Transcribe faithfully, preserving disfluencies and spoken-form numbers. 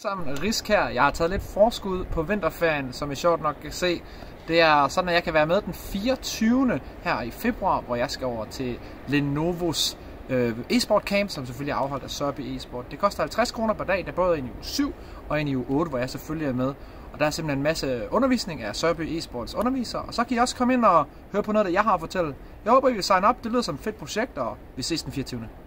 Sammen Risk her. Jeg har taget lidt forskud på vinterferien, som I sjovt nok kan se. Det er sådan, at jeg kan være med den fireogtyvende her i februar, hvor jeg skal over til Lenovos øh, e-sport camp, som selvfølgelig er afholdt af Sørby e-sport. Det koster halvtreds kroner per dag. Det er både en i uge syv og en i uge otte, hvor jeg selvfølgelig er med. Og der er simpelthen en masse undervisning af Sørby e-sports undervisere. Og så kan I også komme ind og høre på noget, der jeg har at fortælle. Jeg håber, I vil sign up. Det lyder som et fedt projekt, og vi ses den fireogtyvende